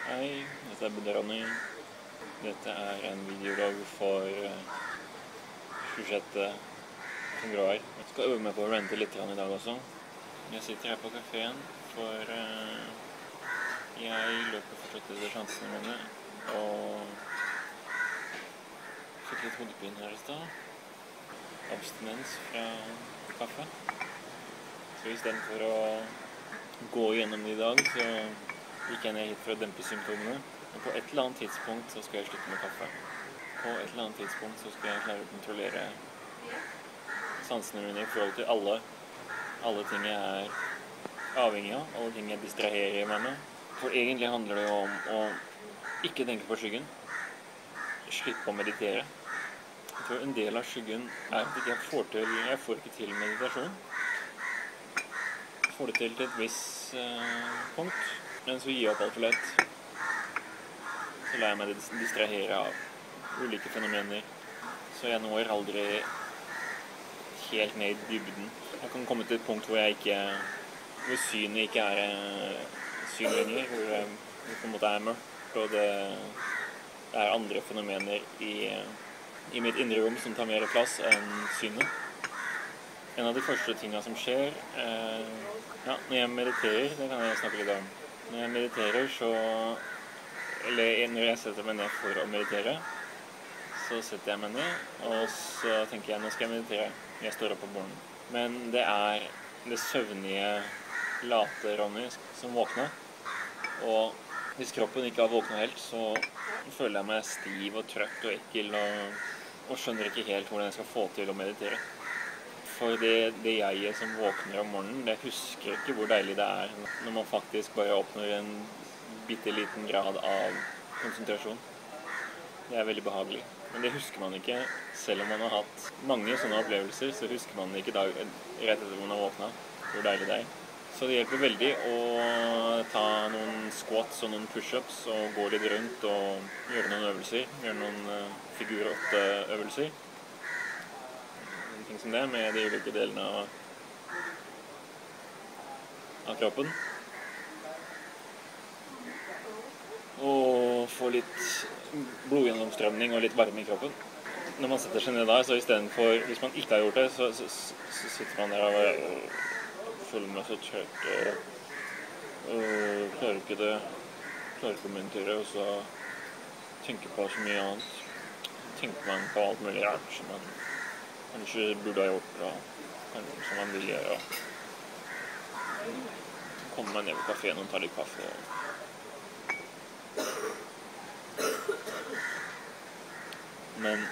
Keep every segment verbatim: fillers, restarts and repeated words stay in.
Hei, dette er Ronny. Dette er en videolog for tjuesjette februar. Jeg skal øve meg på å rente litt i dag også. Jeg sitter her på kaféen, for uh, jeg løper fortsatt etter sjansene mine, og fikk litt hodepine her i sted. Abstinens fra kaffe. Så i stedet for å gå gjennom det i dag, så gikk jeg ned hit for å dempe symptomene. Og på et eller annet tidspunkt så skal jeg slutte med kaffe. På et eller annet tidspunkt så skal jeg klare å kontrollere sansene mine i forhold til alle, alle ting jeg er avhengig av, alle ting jeg distraherer meg med. For egentlig handler det jo om å ikke tenke på skyggen, slippe å meditere. For en del av skyggen er at jeg får til, jeg får ikke til meditasjon. Jeg får det til til et visst uh, punkt, men så gir jeg opp alt for lett. Så lar jeg meg distrahere av ulike fenomener, så jeg når aldri helt ned i dybden. Jeg kan komme til et punkt hvor jeg ikke, hvor synet ikke er uh, syn lenger, hvor jeg på en måte er mørkt, og det, det er andre fenomener i, i mitt indre rom som tar mer plass enn synet. En av de første tingene som skjer, eh, ja, når jeg mediterer, det kan jeg snakke litt om. Når jeg mediterer, så, eller når jeg setter meg ned for å meditere, så setter jeg meg ned, og så tenker jeg, nå skal jeg meditere. Jeg står opp om morgenen. Men det er det søvnige, late Ronny som våkner. Og hvis kroppen ikke har våknet helt, så føler jeg meg stiv og trøtt og ekkel, og, og skjønner ikke helt hvordan jeg skal få til å meditere. For det, det jeg som våkner om morgenen, det husker ikke hvor deilig det er når man faktisk bare oppnår en bitteliten grad av konsentrasjon. Det er veldig behagelig. Men det husker man ikke, selv om man har hatt mange sånne opplevelser, så husker man ikke dag, rett etter man har våknet, hvor deilig det er. Så det hjelper veldig å ta noen squats og noen push-ups og gå litt rundt og gjøre noen øvelser, gjøre noen uh, figur åtte øvelser. Ting som det, med de ulike delene av, av kroppen. Og få litt blodgjennomstrømning og litt varme i kroppen. Når man setter seg ned der, så i stedet for, hvis man ikke har gjort det, så, så, så sitter man der og, og føler meg så trøtt og, og klarer ikke det, klarer ikke å meditere, og så tenker på så mye annet. Tenker man på alt mulig rart som man kanskje burde ha gjort, og kanskje som man vil gjøre. Så kommer man ned på kaféen og tar litt kaffe. Men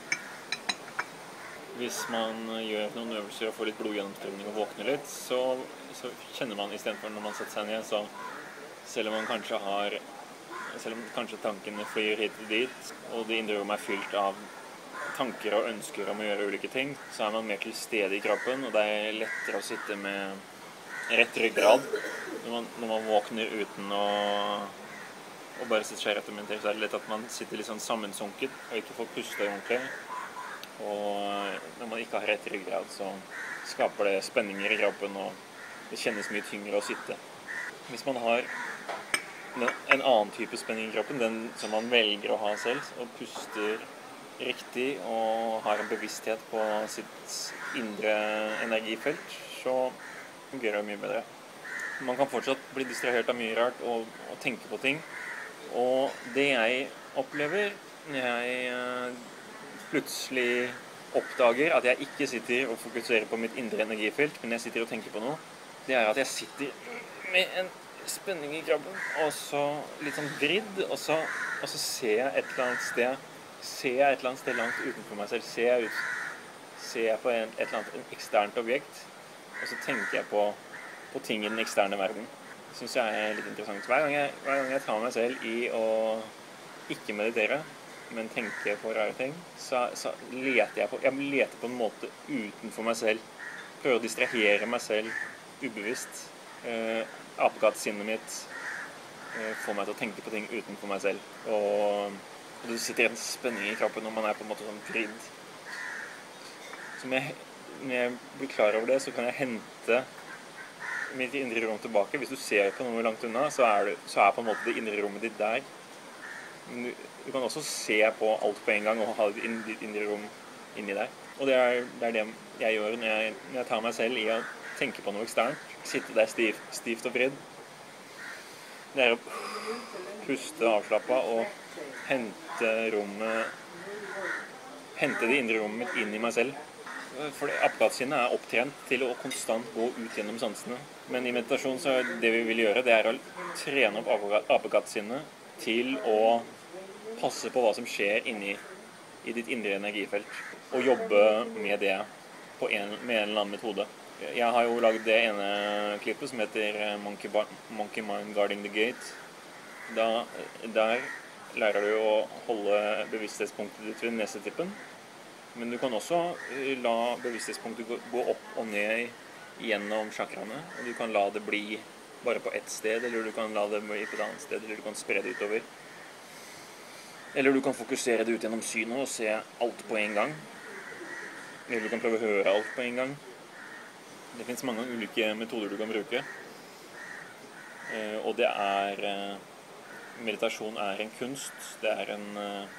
hvis man gjør noen øvelser og får litt blodgjennomstrømning og våkner litt, så, så kjenner man i stedet for når man setter seg ned, så selv om man kanskje har, selv om kanskje tankene flyr hit og dit, og det indre rommet er fylt av tanker og ønsker om å gjøre ulike ting, så er man mer til stede i kroppen, og det er lettere å sitte med rett ryggrad. Når man, når man våkner uten å, å bare sitte seg rett og meditere, så er det lett at man sitter litt sånn sammensunket og ikke får puste ordentlig. Og når man ikke har rett ryggrad, så skaper det spenninger i kroppen, og det kjennes mye tyngre å sitte. Hvis man har en annen type spenning i kroppen, den som man velger å ha selv, og puster riktig og har en bevissthet på sitt indre energifelt, så fungerer det mye bedre. Man kan fortsatt bli distrahert av mye rart og, og tenke på ting. Og det jeg opplever når jeg plutselig oppdager at jeg ikke sitter og fokuserer på mitt indre energifelt, men jeg sitter og tenker på noe, det er at jeg sitter med en spenning i kroppen, og så litt sånn vridd, og så, og så ser jeg et eller annet sted Ser jeg et eller annet sted langt utenfor meg selv, ser jeg, ut, ser jeg på en, et eller annet eksternt objekt, og så tenker jeg på, på ting i den eksterne verden. Det synes jeg er litt interessant. Hver gang jeg, hver gang jeg tar meg selv i å ikke meditere, men tenke på rare ting, så, så leter jeg på, jeg leter på en måte utenfor meg selv. Prøver å distrahere meg selv ubevisst. Eh, Apekattsinnet mitt eh, får meg til å tenke på ting utenfor meg selv. Og Og det sitter en spenning i kroppen når man er på en måte sånn vridd. Så når jeg, når jeg blir klar over det, så kan jeg hente mitt indre rom tilbake. Hvis du ser på noe langt unna, så er, du, så er på en måte det indre rommet ditt der. Men du, du kan også se på alt på en gang og ha ditt ditt indre rom inni der. Og det er, det er det jeg gjør når jeg, når jeg tar meg selv i å tenke på noe eksternt. Sitte der stiv, stivt og vridd. Det er å puste avslappet og hente rommet, hente det indre rommet mitt inn i meg selv. For apekattsinnet er opptrent til å konstant gå ut gjennom sansene. Men i meditasjon så er det vi vil gjøre, det er å trene opp apekattsinnet til å passe på hva som skjer inni i ditt indre energifelt. Og jobbe med det på en, med en eller annen metode. Jeg har jo laget det ene klippet som heter Monkey, Bar Monkey Mind Guarding the Gate. Da, der lærer du å holde bevissthetspunktet ditt ved nesetippen. Men du kan også la bevissthetspunktet gå opp og ned gjennom chakraene. Og du kan la det bli bare på ett sted, eller du kan la det bli på et annet sted, eller du kan spre det utover. Eller du kan fokusere det ut gjennom synet og se alt på en gang. Eller du kan prøve å høre alt på en gang. Det finnes mange ulike metoder du kan bruke. Og det er... Meditasjon er en kunst. Det er en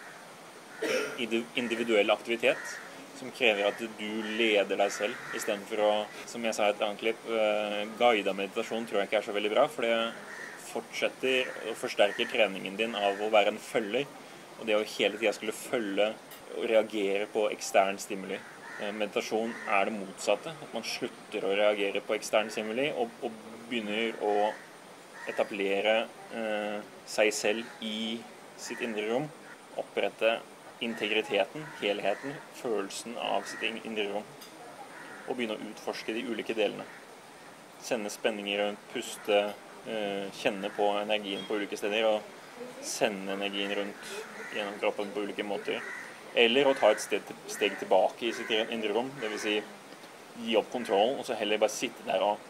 individuell aktivitet som krever at du leder deg selv, i stedet for å, som jeg sa i et annet klipp, guidet meditasjon tror jeg ikke er så veldig bra, for det fortsetter og forsterker treningen din av å være en følger, og det å hele tiden skulle følge og reagere på ekstern stimuli. Meditasjon er det motsatte, at man slutter å reagere på ekstern stimuli og, og begynner å etablere eh, seg selv i sitt indre rom, opprette integriteten, helheten, følelsen av sitt indre rom, og begynne å utforske de ulike delene. Sende spenninger rundt, puste, eh, kjenne på energien på ulike steder, og sende energien rundt gjennom kroppen på ulike måter. Eller å ta et sted, steg tilbake i sitt indre rom, det vil si gi opp kontrollen, og så heller bare sitte der og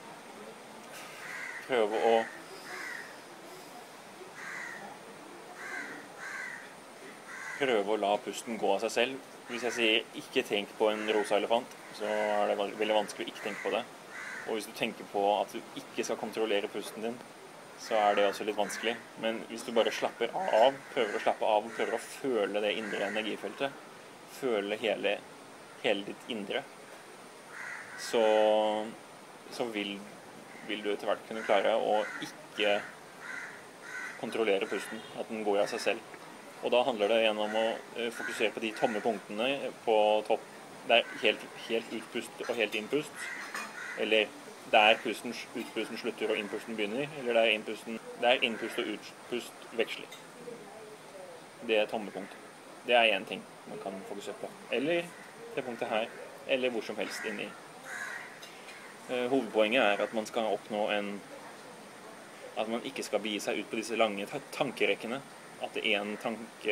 prøve å prøve å la pusten gå av seg selv. Hvis jeg sier ikke tenk på en rosa elefant, så er det veldig vanskelig å ikke tenke på det. Og hvis du tenker på at du ikke skal kontrollere pusten din, så er det også litt vanskelig. Men hvis du bare slapper av, prøver å slappe av og prøver å føle det indre energifeltet, føle hele, hele ditt indre, så, så vil, vil du etter hvert kunne klare å ikke kontrollere pusten, at den går av seg selv. Og da handler det gjennom å fokusere på de tomme punktene på topp. Det er helt, helt utpust og helt innpust. Eller der pusten, utpusten slutter og innpusten begynner. Eller der innpusten, der innpust og utpust veksler. Det er tomme punkt. Det er en ting man kan fokusere på. Eller det punktet her. Eller hvor som helst inni. Hovedpoenget er at man skal oppnå en... At man ikke skal begi seg ut på disse lange tankerekkene. At det er en tanke,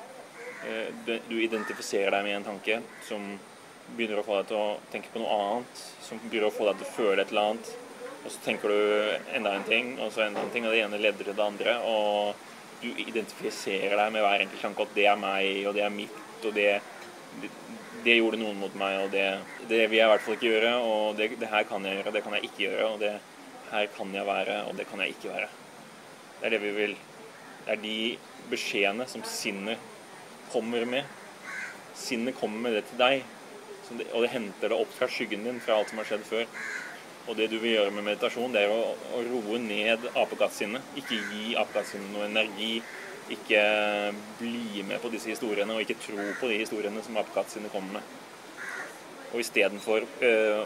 du identifiserer deg med en tanke som begynner å få deg til å tenke på noe annet, som begynner å få deg til å føle et eller annet, og så tenker du enda en ting, og så enda en ting, og det ene leder til det andre, og du identifiserer deg med hver enkelt tanke, at det er meg, og det er mitt, og det, det, det gjorde noen mot meg, og det, det vil jeg i hvert fall ikke gjøre, og det, det her kan jeg gjøre, det kan jeg ikke gjøre, og det her kan jeg være, og det kan jeg ikke være. Det er det vi vil. Det er de beskjedene som sinnet kommer med. Sinnet kommer med det til deg, og det henter det opp fra skyggen din, fra alt som har skjedd før. Og det du vil gjøre med meditasjon, det er å, å roe ned apekattsinnet. Ikke gi apekattsinnet noe energi, ikke bli med på disse historiene, og ikke tro på de historiene som apekattsinnet kommer med. Og i stedet for øh,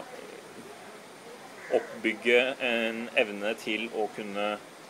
oppbygge en evne til å kunne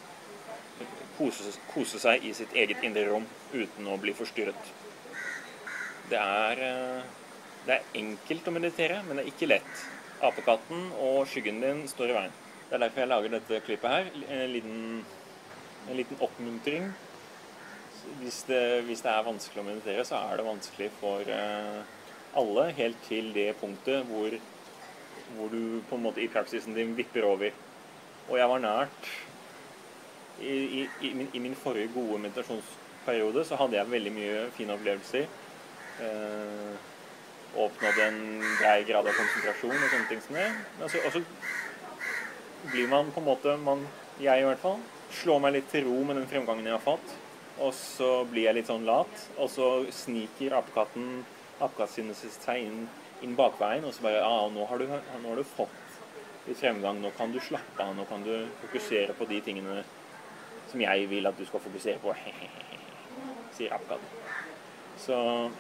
Kose, kose seg i sitt eget indre rom uten å bli forstyrret. Det er, det er enkelt å meditere, men det er ikke lett. Apekatten og skyggen din står i veien. Det er derfor jeg lager dette klippet her. En liten, en liten oppmuntring. Hvis det, hvis det er vanskelig å meditere, så er det vanskelig for alle, helt til det punktet hvor, hvor du på en måte i praksisen din vipper over. Og jeg var nært I, i, i, min, I min forrige gode meditasjonsperiode så hadde jeg veldig mye fine opplevelser. Eh, oppnådde en grei grad av konsentrasjon og sånne ting som det. Men altså, også blir man på en måte, man, jeg i hvert fall, slår meg litt til ro med den fremgangen jeg har fått, og så blir jeg litt sånn lat, og så sniker apekatten, apekattsinnet seg inn, inn bakveien, og så bare, ja, nå har, du, nå har du fått litt fremgang, nå kan du slappe av, nå kan du fokusere på de tingene som jeg vil at du skal fokusere på, sier apekatten. Så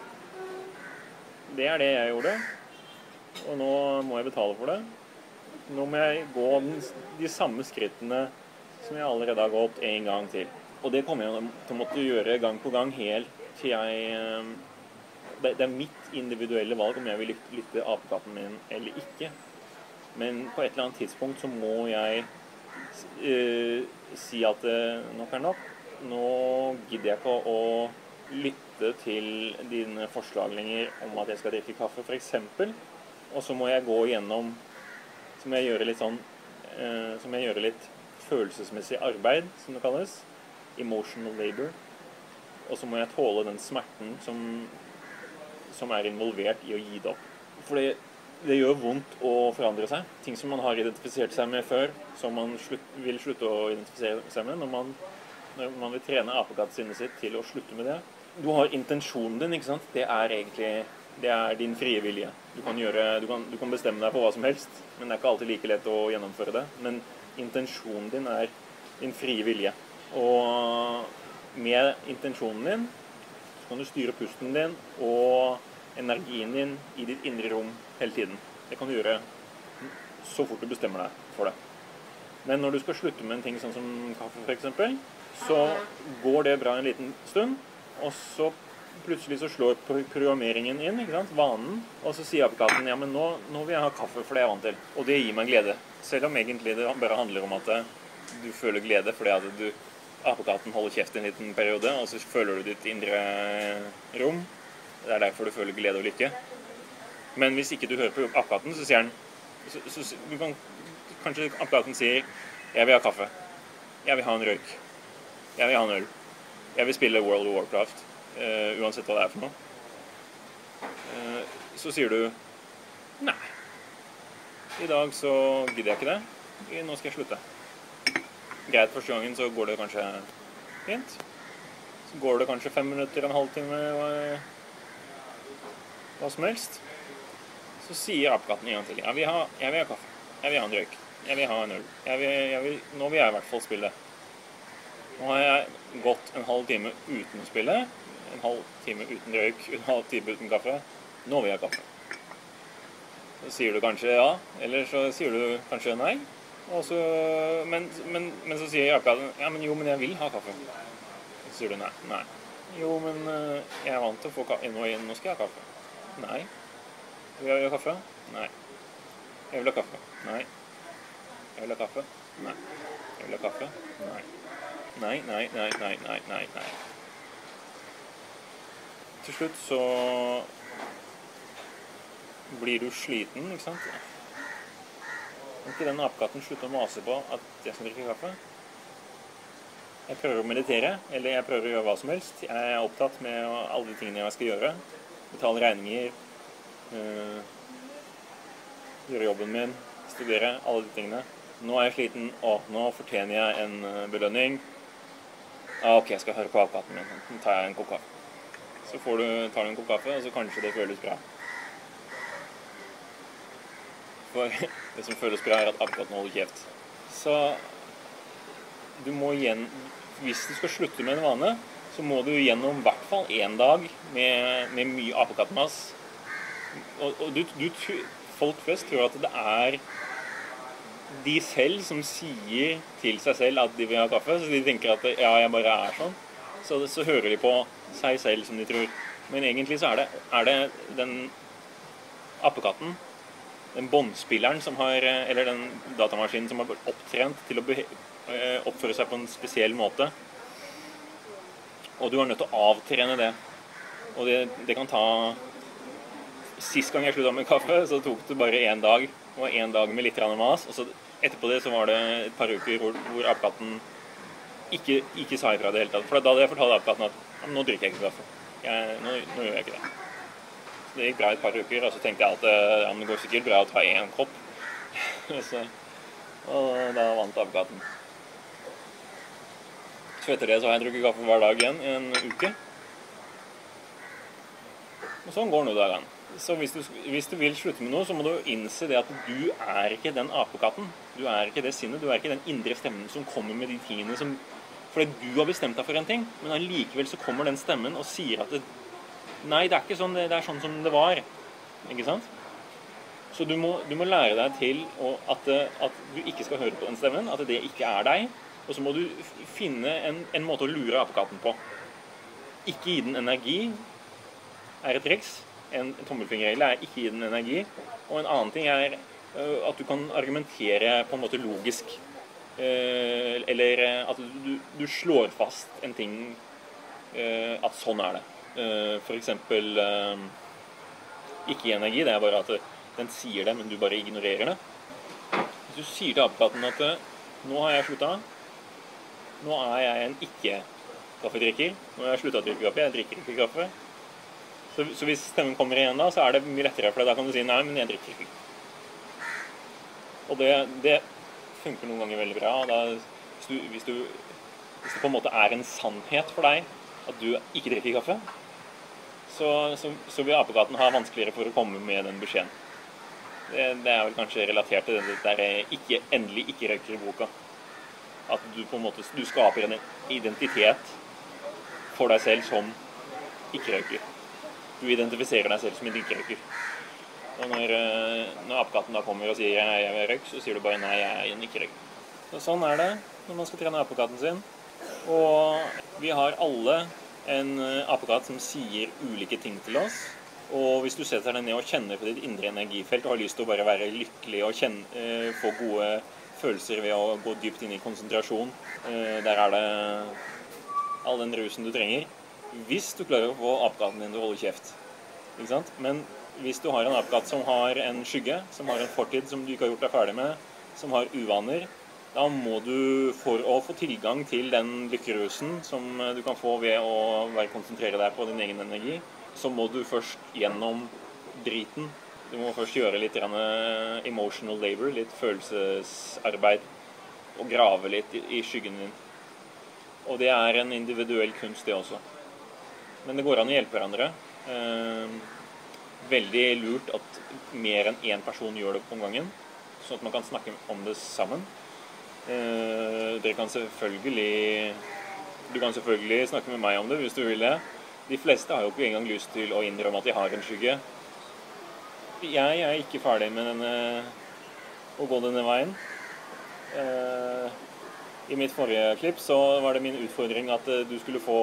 det er det jeg gjorde, og nå må jeg betale for det. Nå må jeg gå de samme skrittene som jeg allerede har gått en gang til. Og det kommer jeg til å måtte gjøre gang på gang helt til jeg... Det er mitt individuelle valg om jeg vil lytte apekatten min eller ikke. Men på et eller annet tidspunkt så må jeg uh, si at uh, nok er nok. Nå gidder jeg ikke å lytte til dine forslag lenger om at jeg skal drikke kaffe, for eksempel. Og så må jeg gå igjennom, så må jeg gjøre litt sånn, uh, så må jeg gjøre litt følelsesmessig arbeid, som det kalles. Emotional labor. Og så må jeg tåle den smerten som, som er involvert i å gi det opp. Fordi det gjør vondt å forandre seg. Ting som man har identifisert seg med før, som man slutt, vil slutte å identifisere seg med når man, når man vil trene apekattsinnet sitt til å slutte med det. Du har intensjonen din, ikke sant? Det er egentlig det er din frie vilje. Du kan, gjøre, du, kan, du kan bestemme deg på hva som helst, men det er ikke alltid like lett å gjennomføre det. Men intensjonen din er din frie vilje. Og med intensjonen din så kan du styre pusten din og energien din i ditt indre rom hele tiden. Det kan du gjøre så fort du bestemmer deg for det. Men når du skal slutte med en ting sånn som kaffe for eksempel, så går det bra en liten stund, og så plutselig så slår programmeringen inn, ikke sant, vanen, og så sier apekatten, ja, men nå, nå vil jeg ha kaffe, for det er jeg vant til. Og det gir meg glede. Selv om egentlig det bare handler om at du føler glede, fordi at du, apekatten holder kjeft en liten periode, og så føler du ditt indre rom. Det er derfor du føler glede og lykke. Men hvis ikke du hører på apekatten, så sier han, så, så, du kan, kanskje apekatten sier, jeg vil ha kaffe, jeg vil ha en røyk, jeg vil ha en øl, jeg vil spille World of Warcraft, uh, uansett hva det er for noe. Uh, så sier du, nei, i dag så gidder jeg ikke det, nå skal jeg slutte. Greit, første gangen så går det kanskje fint, så går det kanskje fem minutter, en halvtime, hva som helst. Så sier apekatten en gang til, jeg vil ha, jeg vil ha kaffe, jeg vil ha en røyk, jeg vil ha en øl, jeg vil, jeg vil, nå vil jeg i hvert fall spille. Nå har jeg gått en halv time uten å spille, en halv time uten røyk, en halv time uten kaffe, nå vil jeg ha kaffe. Så sier du kanskje ja, eller så sier du kanskje nei, og så, men, men, men så sier apekatten, ja, men jo, men jeg vil ha kaffe. Så sier du nei, nei. Jo, men jeg er vant til å få kaffe, nå, nå skal jeg ha kaffe. Nei. Vil jeg ha kaffe? Nei. Jeg vil ha kaffe? Nei. Jeg vil ha kaffe? Nei. Jeg vil ha kaffe? Nei. Nei, nei, nei, nei, nei, nei, nei. Til slutt så blir du sliten, ikke sant? Kan ikke den apekatten slutte å mase på at jeg skal drikke kaffe? Jeg prøver å meditere, eller jeg prøver å gjøre hva som helst. Jeg er opptatt med alle de tingene jeg skal gjøre. Betale regninger, uh, gjøre jobben min, studere, alle de tingene. Nå er jeg sliten, og nå fortjener jeg en uh, belønning. Ah, ok, jeg skal høre på apekatten min. Så tar jeg en kopp kaffe. Så får du, tar du en kopp kaffe, og så kanskje det føles bra. For det som føles bra er at apekatten holder kjeft. Så du må igjen, hvis du skal slutte med en vane, så må du gjennom i hvert fall en dag med, med mye apekattmass. Og, og du, du, folk flest tror at det er de selv som sier til seg selv at de vil ha kaffe, så de tenker at ja, jeg bare er sånn. Så, så hører de på seg selv som de tror. Men egentlig så er det, er det den apekatten, den båndspilleren som har, eller den datamaskinen som har opptrent til å oppføre seg på en spesiell måte. Og du er nødt til å avtrene det. Og det, det kan ta... Sist gang jeg sluttet med kaffe, så tok det bare en dag. Det var en dag med litt mas. Og så etterpå det så var det et par uker hvor, hvor apekatten ikke, ikke sa ifra det hele tatt. For da hadde jeg fortalt apekatten at ja, nå drikker jeg ikke kaffe. Jeg, nå, nå gjør jeg ikke det. Så det gikk bra et par uker, og så tenkte jeg at ja, det går sikkert bra å ta en kopp. så, Og da vant apekatten. Så etter det så har jeg drukket kaffe hver dag igjen i en uke. Og sånn går nå dagene. Så hvis du, hvis du vil slutte med noe, så må du innse det at du er ikke den apekatten. Du er ikke det sinnet, du er ikke den indre stemmen som kommer med de tingene som... Fordi du har bestemt deg for en ting, men allikevel så kommer den stemmen og sier at det, nei, det er ikke sånn, det er sånn som det var. Ikke sant? Så du må, du må lære deg til å, at, at du ikke skal høre på den stemmen, at det ikke er deg. Og så må du finne en, en måte å lure apekatten på. Ikke gi den energi, er et triks. En tommelfingerregel er ikke gi den energi. Og en annen ting er uh, at du kan argumentere på en måte logisk. Uh, eller at du, du slår fast en ting, uh, at sånn er det. Uh, for eksempel, uh, ikke gi energi, det er bare at den sier det, men du bare ignorerer det. Hvis du sier til apekatten at uh, nå har jeg sluttet, nå er jeg en ikke-kaffedrikker. Nå har jeg sluttet å drikke kaffe, jeg drikker ikke kaffe. Så, så hvis stemmen kommer igjen da, så er det mye lettere, for da kan du si nei, men jeg drikker ikke. Og det, det funker noen ganger veldig bra. Da, hvis, du, hvis, du, hvis det på en måte er en sannhet for deg at du ikke drikker kaffe, så, så, så vil apekatten ha vanskeligere for å komme med den beskjeden. Det, det er vel kanskje relatert til det der ikke, endelig ikke røyker i boka. At du på en måte du skaper en identitet for deg selv som ikke-røyker. Du identifiserer deg selv som en ikke-røyker. Og når, når apekatten da kommer og sier jeg er røyk, så sier du bare nei, jeg er en ikke-røyker. Så sånn er det når man skal trene apekatten sin. Og vi har alle en apekatt som sier ulike ting til oss. Og hvis du setter deg ned og kjenner på ditt indre energifelt og har lyst til å bare være lykkelig og kjenne, få gode følelser ved å gå dypt inn i konsentrasjon. Der er det all den rusen du trenger. Hvis du klarer å få apekatten din til å holde kjeft. Ikke sant? Men hvis du har en apekatt som har en skygge, som har en fortid som du ikke har gjort deg ferdig med, som har uvaner, da må du, for å få tilgang til den lykkerusen som du kan få ved å være konsentrere deg på din egen energi, så må du først gjennom driten. Du må først gjøre litt emotional labor, litt følelsesarbeid, og grave litt i skyggen din. Og det er en individuell kunst det også. Men det går an å hjelpe hverandre. Veldig lurt at mer enn én person gjør det på gangen, sånn at man kan snakke om det sammen. Dere kan selvfølgelig, du kan selvfølgelig snakke med meg om det hvis du vil det. De fleste har jo ikke engang lyst til å innrømme at de har en skygge. Jeg er ikke ferdig med denne, å gå denne veien. Eh, I mitt forrige klipp så var det min utfordring at du skulle få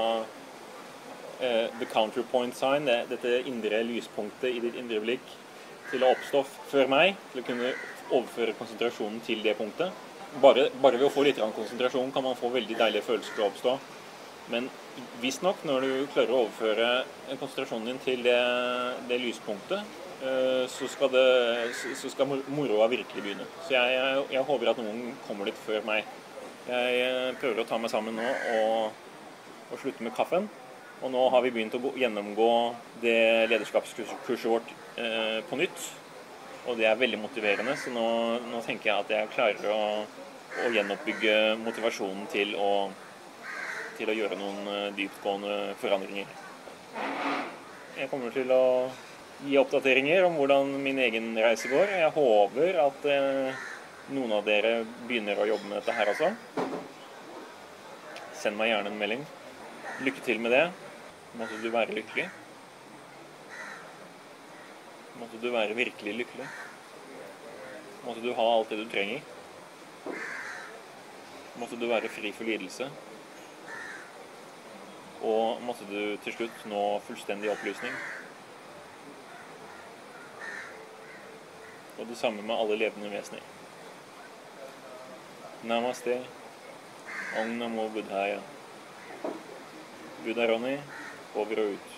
eh, the counterpoint sign, det, dette indre lyspunktet i ditt indre blikk, til å oppstå før meg, til å kunne overføre konsentrasjonen til det punktet. Bare, bare ved å få litt konsentrasjon kan man få veldig deilige følelser til å oppstå. Men visst nok, når du klarer å overføre konsentrasjonen din til det, det lyspunktet, så skal, det, så skal moroa virkelig begynne. Så jeg, jeg, jeg håper at noen kommer dit før meg. Jeg prøver å ta meg sammen nå og, og slutte med kaffen. Og nå har vi begynt å gå, gjennomgå det lederskapskurset vårt eh, på nytt. Og det er veldig motiverende, så nå, nå tenker jeg at jeg klarer å, å gjenoppbygge motivasjonen til å, til å gjøre noen dyptgående forandringer. Jeg kommer til å gi oppdateringer om hvordan min egen reise går. Jeg håper at eh, noen av dere begynner å jobbe med dette her også. Send meg gjerne en melding. Lykke til med det. Måtte du være lykkelig. Måtte du være virkelig lykkelig. Måtte du ha alt det du trenger. Måtte du være fri for lidelse. Og måtte du til slutt nå fullstendig opplysning. Og det samme med alle levende vesener. Namaste. Om Namo Buddhaya. Buddha Ronny, over og ut.